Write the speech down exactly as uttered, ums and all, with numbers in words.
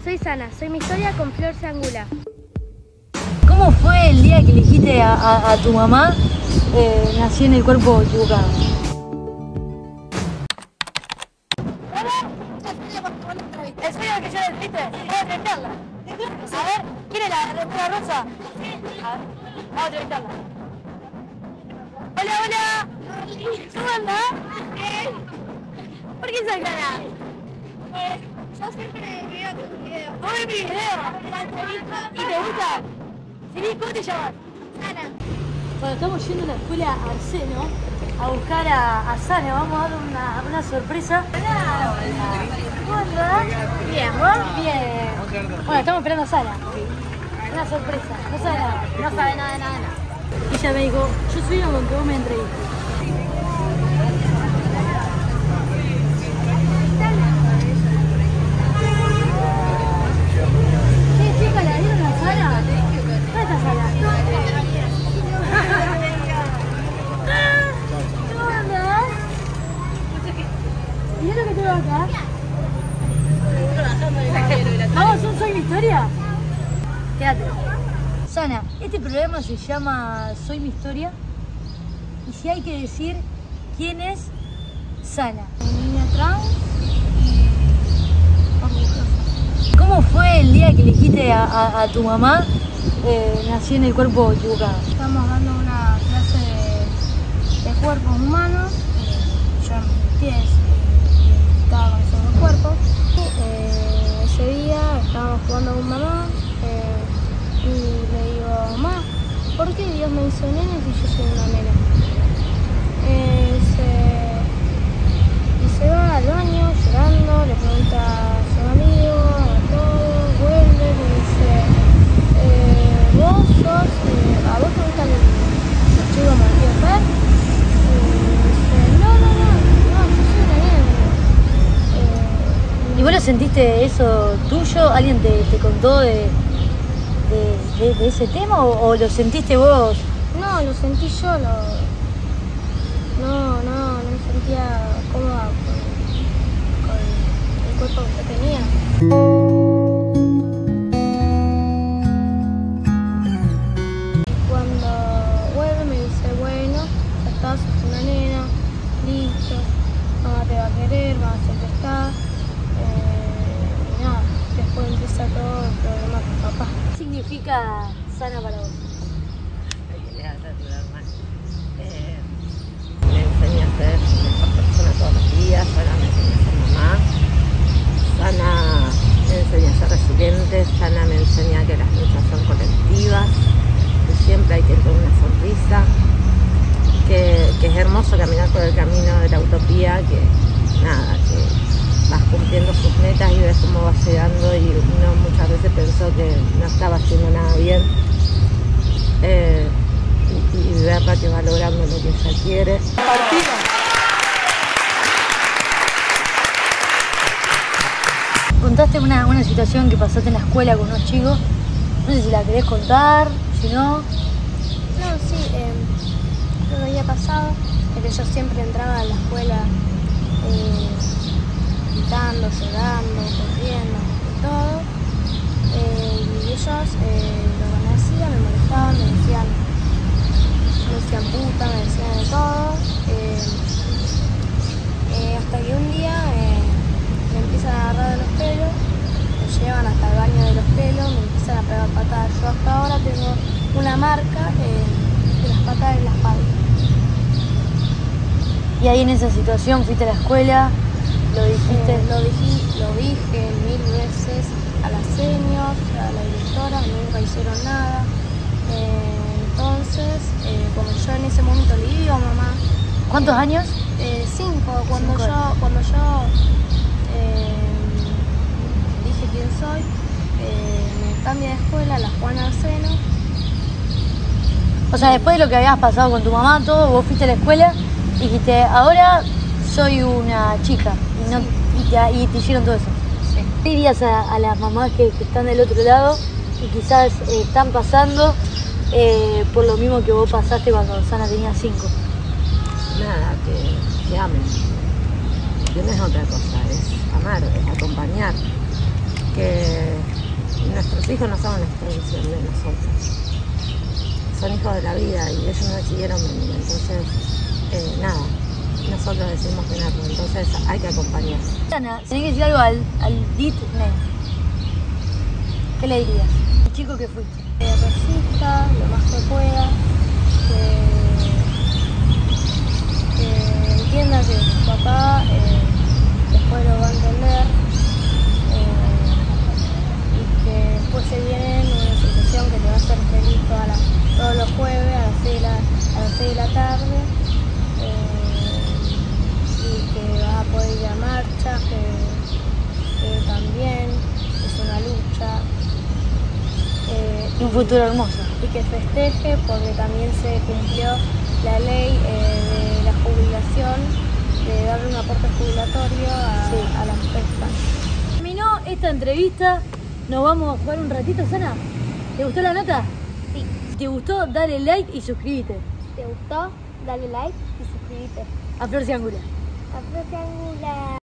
soy Sana, soy mi historia con Flor Sangula. ¿Cómo fue el día que elegiste a, a, a tu mamá? Eh, nació en el cuerpo equivocado. ¿El sueño que yo le viste? Vamos a entrevistarla. A ver, ¿quién es la remera rosa? A ver, vamos a entrevistarla. Hola, hola. ¿Cómo andás? ¿Por qué esa cara? Yo siempre veo tus videos. ¿Cómo es mi video? ¿Y te gusta? Sí, ¿cómo te llamas? Sana. Bueno, estamos yendo a la escuela Arseno a buscar a, a Sana. Vamos a dar una, una sorpresa. Hola. ¿Cómo andás? Bien, ¿vos? Bien. Bueno, estamos esperando a Sana. Una sorpresa. No sabe nada. No sabe nada de nada de nada. Ella me dijo, yo sueño con que vos me entrevistes. ¿Qué, chica, la dieron a Sana? ¿Dónde está Sana? ¿Cómo andás? ¿Y lo que tengo acá? ¿Vamos a un Soy mi historia? Quédate. Sana, este programa se llama Soy mi historia. Y si hay que decir quién es Sana. Niña trans y orgullosa. ¿Cómo fue el día que elegiste a, a, a tu mamá? Eh, nació en el cuerpo equivocado. Estamos dando una clase de, de cuerpos humanos. Eh, yo en mis pies eh, estaba conociendo el cuerpo. Y, eh, ese día estábamos jugando con mamá eh, y le digo, mamá, ¿por qué Dios me hizo nene si yo soy una nena? Eh, se, y se va al baño llorando, le pregunta a su amigo, a todo, vuelve, le dice, eh, vos sos, eh, a vos te gustan los chicos más que ver, y dice, no, no, no, no, yo soy una nena. Eh, ¿Y vos lo sentiste eso tuyo? ¿Alguien te, te contó de, de, de, de ese tema o, o lo sentiste vos? No, lo sentí yo, lo... No, no, no me sentía cómoda con, con el cuerpo que yo tenía. Cuando vuelve me dice, bueno, ya estás, sos una nena, listo, mamá te va a querer, mamá siempre está. Eh, y nada, después empieza todo el problema con papá. ¿Qué significa Sana para vos? Me enseña a ser mejor persona todos los días, Sana me enseña a ser mamá, Sana me enseña a ser resiliente, Sana me enseña que las luchas son colectivas, que siempre hay que tener una sonrisa, que, que es hermoso caminar por el camino de la utopía, que nada, que vas cumpliendo sus metas y ves cómo vas llegando y uno muchas veces pensó que no estaba haciendo nada bien. Eh, Y, y verla que va logrando lo que ella quiere. Contaste una, una situación que pasaste en la escuela con unos chicos. No sé si la querés contar, si no... No, sí, eh, lo había pasado, es que yo siempre entraba a la escuela eh, gritando, llorando, corriendo y todo. Eh, y ellos eh, lo conocían, me molestaban, me decían, me decían puta, me decían de todo. Eh, eh, hasta que un día eh, me empiezan a agarrar de los pelos, me llevan hasta el baño de los pelos, me empiezan a pegar patadas. Yo hasta ahora tengo una marca eh, de las patas en la espalda. Y ahí en esa situación fuiste a la escuela, lo dijiste... Eh, lo, dije, lo dije mil veces a las seños, a la directora, nunca hicieron nada. Eh, entonces, eh, como yo en ese momento le digo a mamá... ¿Cuántos eh, años? Eh, cinco, cuando Cinco yo, años. cuando yo eh, dije quién soy, eh, me cambié de escuela, la Juana Arseno. O sea, después de lo que habías pasado con tu mamá, todo, vos fuiste a la escuela y dijiste, ahora soy una chica. Y, no, Sí. y, te, y te hicieron todo eso. Sí. ¿Qué dirías a, a las mamás que, que están del otro lado y quizás eh, están pasando eh, por lo mismo que vos pasaste cuando Sana tenía cinco? Nada, que, que amen, que no es otra cosa, es amar, es acompañar, que, nuestros hijos no son una extensión de nosotros. Son hijos de la vida y ellos no decidieron venir. Entonces, eh, nada, nosotros decidimos tenerlo. Entonces hay que acompañar. Ana, tenés que decir algo al, al D I T nene. ¿Qué le dirías? El chico que fuiste. Que resista lo más que pueda, que, que entienda que su papá eh, después lo va a entender eh, y que después se viene una asociación que te va a hacer feliz toda la, todos los jueves a las seis de la, a las seis de la tarde eh, y que vas a poder ir a marchas, que, que también es una lucha. Eh, Un futuro hermoso. Y que festeje porque también se cumplió la ley eh, de la jubilación, de darle un aporte jubilatorio a, Sí. a las pescas. Terminó esta entrevista, nos vamos a jugar un ratito, Sana. ¿Te gustó la nota? Sí. Si te gustó, dale like y suscríbete. ¿Te gustó? Dale like y suscríbete. A Flor Ciangula. A Flor Triangula.